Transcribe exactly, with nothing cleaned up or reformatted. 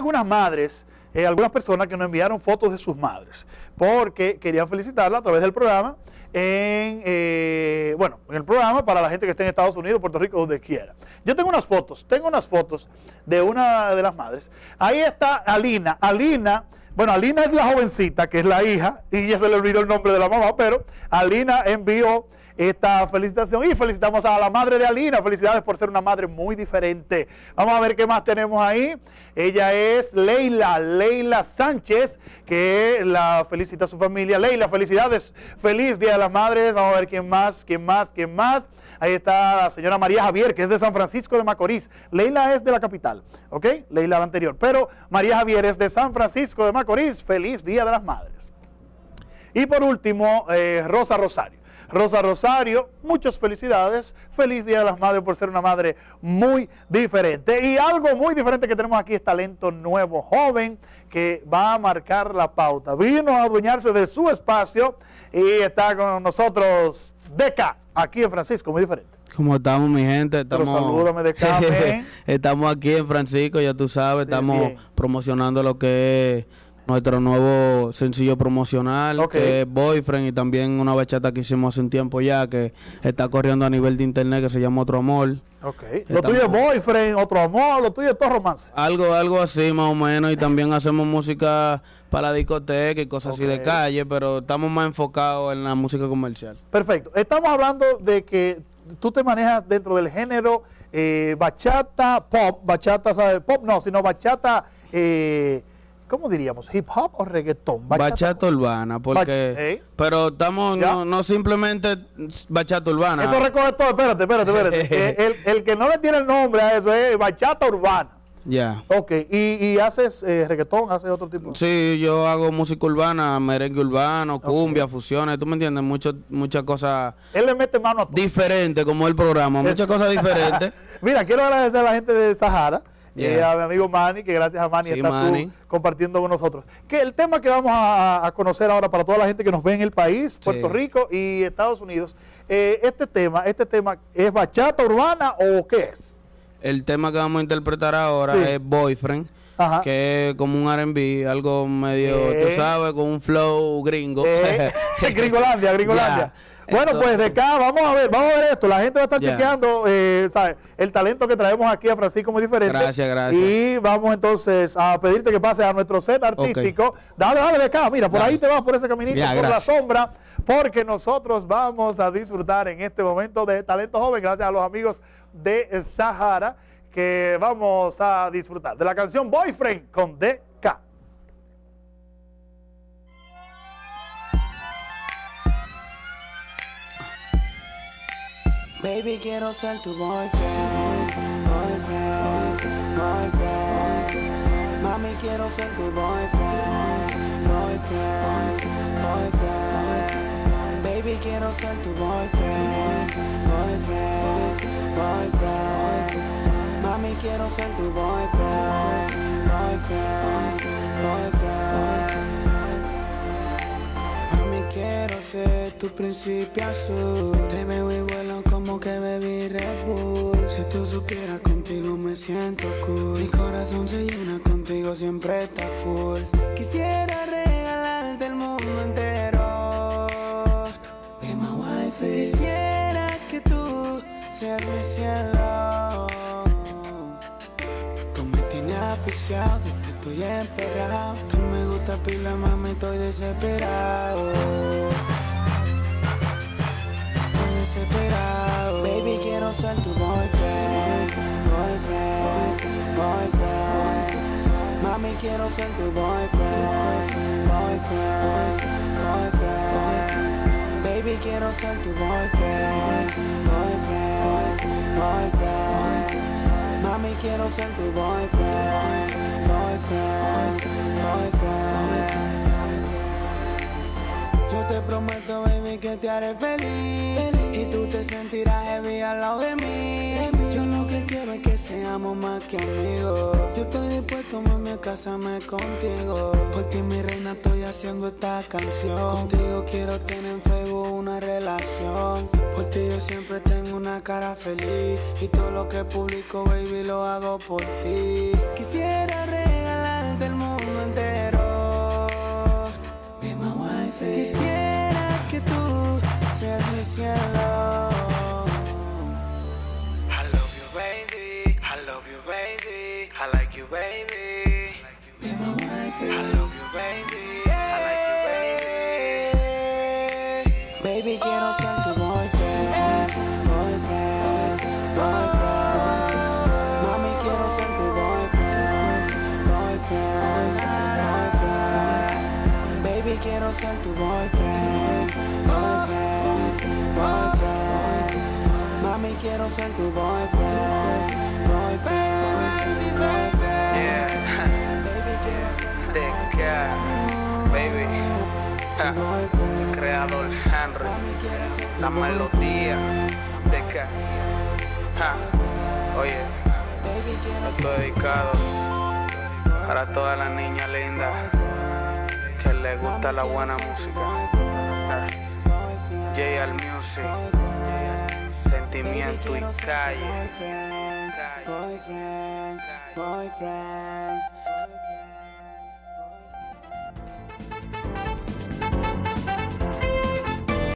algunas madres, eh, algunas personas que nos enviaron fotos de sus madres, porque querían felicitarla a través del programa, en, eh, bueno, en el programa para la gente que esté en Estados Unidos, Puerto Rico, donde quiera. Yo tengo unas fotos, tengo unas fotos de una de las madres. Ahí está Alina, Alina, bueno, Alina es la jovencita, que es la hija, y ya se le olvidó el nombre de la mamá, pero Alina envió esta felicitación y felicitamos a la madre de Alina. Felicidades por ser una madre muy diferente. Vamos a ver qué más tenemos ahí. Ella es Leila, Leila Sánchez, que la felicita a su familia. Leila, felicidades, feliz Día de las Madres. Vamos a ver quién más, quién más, quién más. Ahí está la señora María Javier, que es de San Francisco de Macorís. Leila es de la capital, ¿ok? Leila la anterior. Pero María Javier es de San Francisco de Macorís. Feliz Día de las Madres. Y por último, eh, Rosa Rosario. Rosa Rosario, muchas felicidades, feliz Día de las Madres por ser una madre muy diferente. Y algo muy diferente que tenemos aquí es talento nuevo, joven, que va a marcar la pauta. Vino a adueñarse de su espacio y está con nosotros Deca, aquí en Francisco, muy diferente. ¿Cómo estamos, mi gente? Estamos, Pero salúdame, Deca. Estamos aquí en Francisco, ya tú sabes, sí, estamos bien. promocionando lo que es nuestro nuevo sencillo promocional, okay, que es Boyfriend, y también una bachata que hicimos hace un tiempo ya, que está corriendo a nivel de internet, que se llama Otro Amor. Okay. Lo tuyo es Boyfriend, Otro Amor, lo tuyo es todo romance. Algo, algo así más o menos, y también hacemos música para la discoteca y cosas okay. así de calle, pero estamos más enfocados en la música comercial. Perfecto. Estamos hablando de que tú te manejas dentro del género eh, bachata pop, bachata, ¿sabes? Pop no, sino bachata... Eh, ¿cómo diríamos? ¿Hip hop o reggaetón? Bachata, bachata urbana, porque... Bach ¿eh? Pero estamos, no, no simplemente bachata urbana. Eso recoge todo, espérate, espérate, espérate. el, el que no le tiene el nombre a eso es bachata urbana. Ya. Ok, ¿y, y haces eh, reggaetón, haces otro tipo? Sí, yo hago música urbana, merengue urbano, cumbia, okay. fusiones, ¿tú me entiendes? Mucho, muchas cosas... Él le mete mano a todo. Diferentes, como el programa, muchas cosas diferentes. Mira, quiero agradecer a la gente de Sahara, yeah. eh, a mi amigo Manny, que gracias a Manny sí, estás Manny. tú compartiendo con nosotros. Que el tema que vamos a, a conocer ahora para toda la gente que nos ve en el país, Puerto sí. Rico y Estados Unidos, eh, este tema, este tema, ¿es bachata urbana o qué es? El tema que vamos a interpretar ahora sí. es Boyfriend, Ajá. que es como un R and B, algo medio, eh. tú sabes, con un flow gringo. Eh. Gringolandia, Gringolandia. Yeah. Bueno, Entonces, pues de acá, vamos a ver, vamos a ver esto. La gente va a estar yeah. chequeando, eh, ¿sabes? El talento que traemos aquí a Francisco muy diferente. Gracias, gracias. Y vamos entonces a pedirte que pases a nuestro set artístico. Okay. Dale, dale de acá, mira, por dale. ahí te vas por ese caminito, yeah, por gracias. la sombra, porque nosotros vamos a disfrutar en este momento de talento joven, gracias a los amigos de Sahara, que vamos a disfrutar de la canción Boyfriend con D K. Baby, quiero ser tu boyfriend, boyfriend, boyfriend. Mami, quiero ser tu boyfriend, boyfriend, boyfriend. Baby, quiero ser tu boyfriend, boyfriend, boyfriend. Mami, quiero ser tu boyfriend, boyfriend, boyfriend. Mami, quiero ser tu príncipe azul. Te veo y vuelo como que bebí Red Bull. Si tú supieras, contigo me siento cool. Mi corazón se llena contigo, siempre está full. Quisiera regalarte el mundo entero. Be my wife. Quisiera que tú seas mi cielo. Tú me tienes aficiado, de que estoy emperrado. Tú me gusta pila, mami, estoy desesperado. Desesperado. Baby, quiero ser tu boyfriend, boyfriend, boyfriend. Mami, quiero ser tu boyfriend, boyfriend, boyfriend. Baby, quiero ser tu boyfriend, boyfriend, boyfriend. Mami, quiero ser tu boyfriend, boyfriend, boyfriend. Yo te prometo, baby, que te haré feliz, feliz. Y tú te sentirás heavy al lado de mí. Yo lo que quiero es que seamos más que amigos. Yo estoy dispuesto, mami, a casarme contigo. Por ti, mi reina, estoy haciendo esta canción. Contigo quiero tener en Facebook una relación. Por ti yo siempre tengo una cara feliz. Y todo lo que publico, baby, lo hago por ti. Quisiera regalar mujer del mundo entero. Be my wife. Quisiera que tú seas mi cielo. I love you, baby. I love you, baby. I like you, baby. Be my wife. I love you, baby. I like you, baby. Baby, quiero ser tu boyfriend. Boyfriend. Boyfriend. Mami, quiero ser tu boyfriend. Boyfriend. Boyfriend. Baby, quiero ser tu boyfriend. Boyfriend. Boyfriend. Mami, quiero ser tu boyfriend. Boyfriend. Boyfriend. Yeah. The cat, baby. Ja. Creador Henry. La melodía de cat. Ja. Oye, esto es dedicado para todas las niñas lindas que les gusta la buena música. Ja. J L Music, sentimiento y calle. Boyfriend, boyfriend.